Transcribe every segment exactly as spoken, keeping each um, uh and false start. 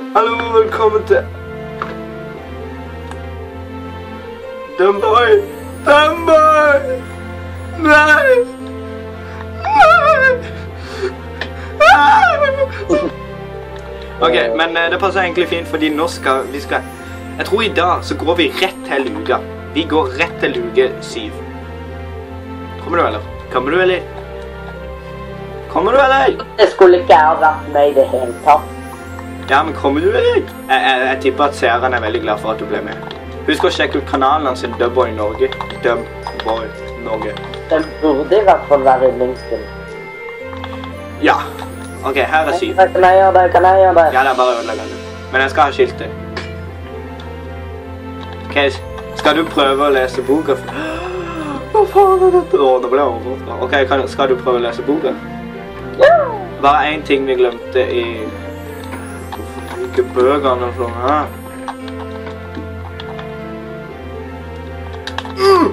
Hallo, velkommen til Dumboy! Dumboy! Nei! Nei! Ok, men uh, det passer egentlig fint, fordi nå skal vi skal... Jeg tror i dag så går vi rett til luka. Vi går rett til luke syv. Kommer du, eller? Kommer du, eller? Kommer du, eller? Det skulle ikke ha vært med i det hele tatt. Ja, men kommer du, eller? Jeg, jeg, jeg tipper at seeren er veldig glad for at du ble med. Husk å sjekke ut kanalen hans, Dumboy Norge. Dumboy Norge. Den burde i hvert fall være i linken. Ja. Ok, her er syv. Kan jeg gjøre det? Kan jeg gjøre det? Ja, det er bare ødeleggende. Men jeg skal ha skiltet. Ok, skal du prøve å lese boka? Hva faen er dette? Åh, nå ble jeg overrasket. Ok, kan, skal du prøve å lese boka? Ja! Bare en ting vi glemte i... Ikke bøkene og sånn her. Mm!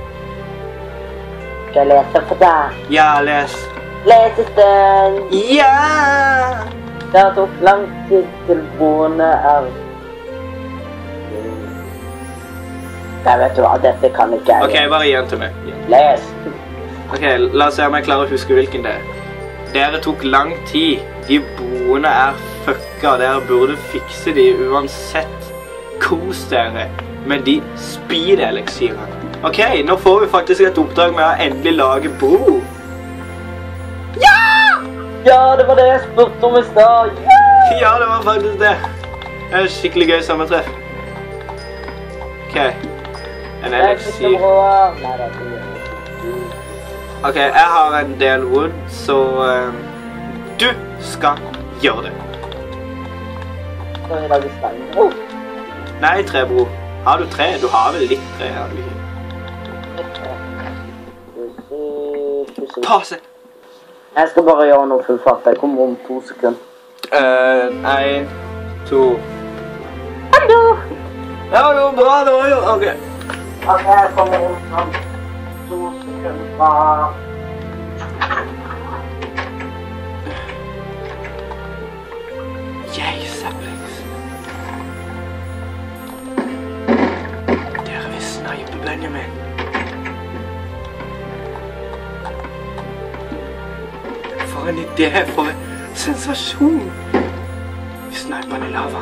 Skal jeg lese for deg? Ja, les. Lesestund! Ja! Det tok lang tid til boende er... Jeg vet hva, dette kan ikke jeg. Ok, bare igjen til meg. Les. Ok, la oss se om jeg klarer å huske hvilken det er. Dere tok lang tid. De boende er fucka. Dere burde fikse de uansett. Kos dere med de speed-eliksirene. Ok, nå får vi faktisk et oppdrag med å endelig lage bro. Ja! Ja, det var det jeg spurte om i stad. Ja! Ja, det var faktisk det. Det er skikkelig gøy sammentreff. Ok. En eliksir. Ok, jeg har en del wood, så uh, du skal gjøre det. Skal vi lage stein? Oh. Nei, tre, bro. Har du tre? Du har vel litt tre, har du ikke? Pase! Jeg skal bare gjøre noe full fart. Jeg kommer om to sekunder. Uh, en, to... Hallo! Ja, det går bra, det var jo... Ok. Ok, jeg kommer om sånn to sekunder fra... Jeg, Saplings. Dere vil snipe Benjamin. For en idé, for en sensasjon. Vi sniper han i lava.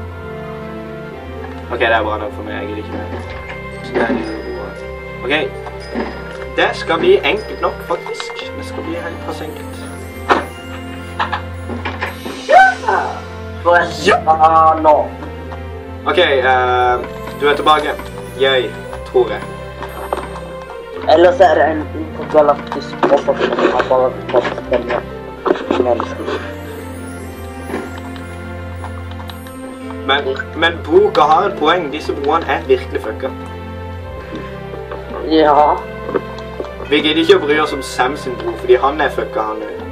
Ok, det er bra nok for meg, jeg gidder ikke mer. Ok, det skal bli enkelt nok faktisk. Det skal bli helt pass enkelt. Ja! Ja! Nå. Ok, uh, du er tilbake. Jeg tror jeg. Ellers er det en intergalaktisk robot som har bare fått denne mennesken. Men, men boka har et poeng. Disse broene er virkelig fucka. Ja. Vi gidder ikke å bry oss om Sam sin bro, fordi han er fucka, han er.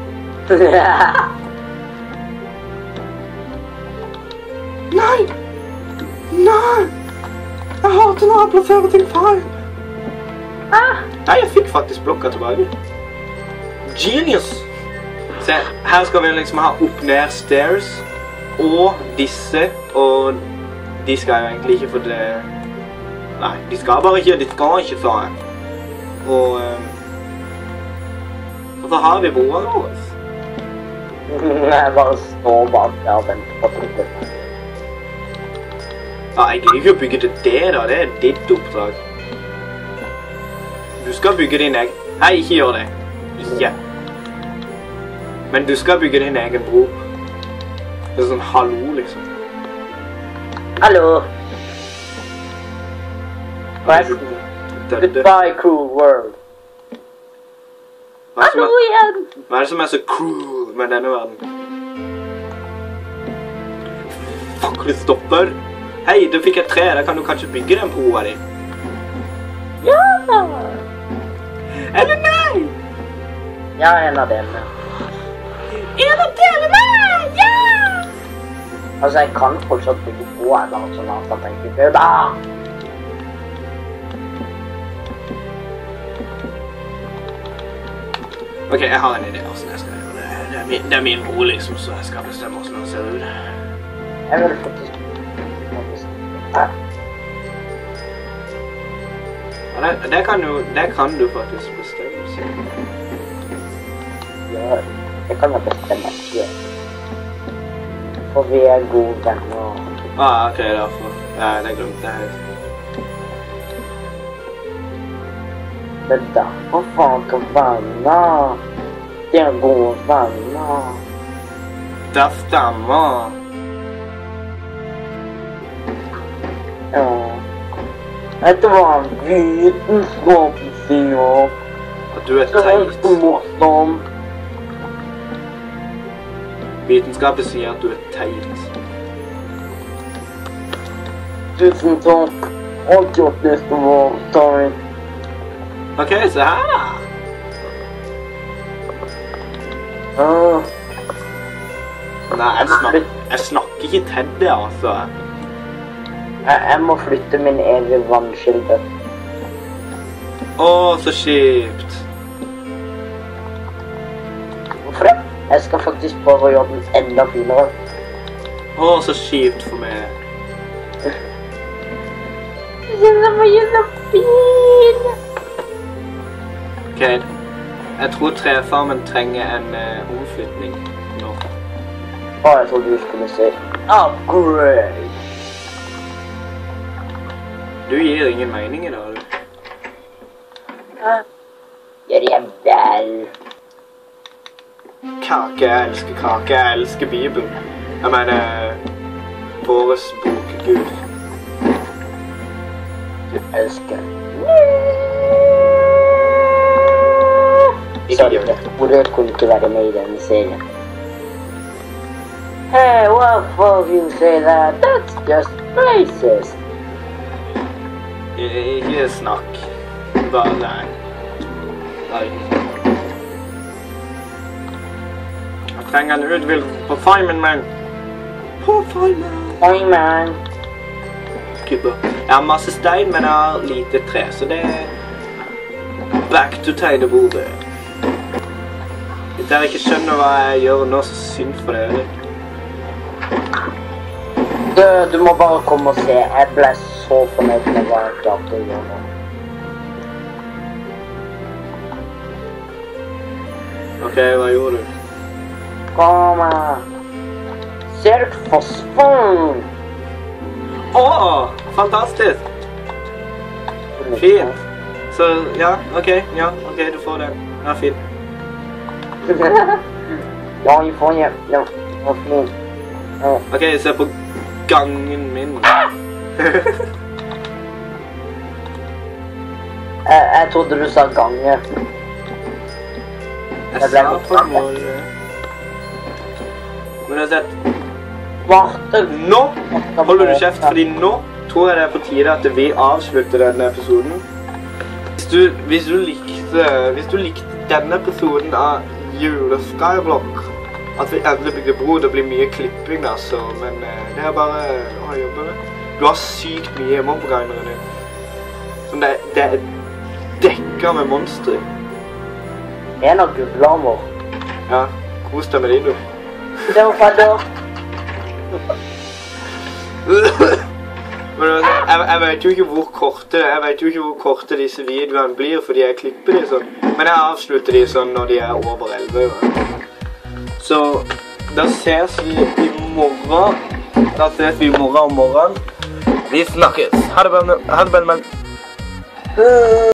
Nei! Nei! Jeg hater når jeg plasserer ting feil. Ah. Nei, jeg fikk faktisk blokka tilbake. Genius! Se, her skal vi liksom ha opp-ned stairs, og disse, og de skal jo egentlig ikke få det... Nei, de skal bare ikke, de skal ikke, sa jeg. Og... Um, og så har vi broene våre. Jeg bare står bak der og venter på det. Ja, jeg gidder ikke å bygge til det da, det er ditt oppdrag. Du skal bygge din egen... Nei, ikke gjør det. Ikke. Men du skal bygge din egen bro. Det er sånn hallo, liksom. Hallo. Goodbye, cruel world. Hallo igjen! Hva er det som er så cruel med denne verden? Fuck, du stopper. Hei, du fikk et tre, da kan du kanskje bygge den broa di. Ja! Eller nei! Ja, en av delene. En av delene! Ja! Altså, jeg kan fortsatt bygge broa, bare sånn at jeg tenker ikke da! Ok, jeg har en idé hvordan jeg skal gjøre det. Det er min, det er min bro liksom, så jeg skal bestemme hvordan den ser ut. Jeg vil faktisk... Ja. Ja, det, det, kan du, det kan du faktisk bestemme. Ja, det kan jeg bestemme ikke. For vi er gode venner. Ah, ok, derfor. Ja, det glemte jeg helt. Men derfor folk er venner. De er gode venner. Det stemmer. Ja. Vet du hva vitenskapen sier? At du er Det er teit. så morsomt. Vitenskapen sier at du er teit. Tusen takk. Alt gjort neste år, takk. Ok, se her da. Ja. Nei, jeg snakker, jeg snakker ikke til det, altså. Jeg, jeg må flytte min evige vannkilde. Åh, så kjipt. Hvorfor det? Jeg skal faktisk prøve å gjøre den enda finere. Åh, så kjipt for meg. Den var jævla fin! Ok, jeg tror trefarmen trenger en uh, omflytning nå. Å, jeg trodde du skulle si upgrade. Du gir ingen mening i dag, du. Gjør jeg vel. Kake, jeg elsker kake, jeg elsker Bibelen. Jeg mener, våres bokgud. Du elsker. Ikke Sorry, gjør det. Hodet kunne ikke være med i denne serien. Hey, what for you say that? That's just racist. Ikke snakk. Bare nei. Nei. Jeg trenger en utvidelse på Feynman, man. På Feynman. Oi, man. Kuper. Jeg har masse stein, men jeg har lite tre, så det er back to tegnebordet. Hvis dere ikke skjønner hva jeg gjør nå, så synd for dere. Du, du må bare komme og se. Jeg ble så fornøyd med hva jeg klarte å gjøre nå. Ok, hva gjorde du? Kom her. Ser du fosforen? Åh, fantastisk! Fint. Så, ja, ok, ja, ok, du får den. Ja, fint. Ja, jeg får hjem. Ja, det var fint. Ja. Ok, se på gangen min. jeg, jeg trodde du sa gange. Jeg sa på en måte. Men jeg har sett, Svarte. nå holder du kjeft, fordi nå tror jeg det er på tide at vi avslutter denne episoden. Hvis du, hvis du likte, hvis du likte denne episoden av Jule-Skyblock, at vi endelig bygde bro, det blir mye klipping altså, men eh, det er bare å jobbe med. Du har sykt mye mobbregnere din. Som det, det er dekket med monstre. En av gullammer. Ja, kos deg med de, du. Det var fadder. Men altså, jeg, jeg vet jo ikke hvor korte, jeg vet jo ikke hvor korte disse videoene blir, fordi jeg klipper de sånn. Men jeg avslutter de sånn når de er over elleve. Så da ses vi i morgen. Da ses vi i morgen om morgenen. Vi snakkes. Ha det, Ben. Ha det, Ben.